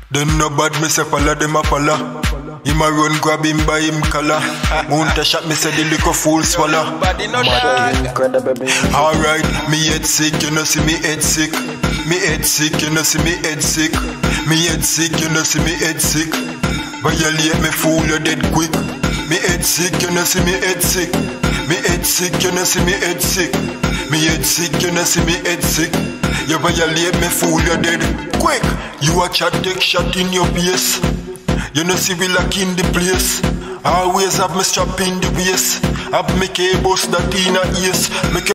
Then no bad, me say follow them a follow. Him a run, grab him by him collar. Mount a shot, me say the little fool swallow. Alright, me head sick, you know see me head sick. Me head sick, you know see me head sick. Me head sick, you know see me head sick. Violate me fool, you dead quick. Me head sick, you know see me head sick. Me head sick, you know see me head sick. Me head sick, you know see me head sick. You violate me fool, you dead quick. You a chat, take shot in your face. You know see we lock in the place. Always have me strap in the waist. Have me cables that in a ears.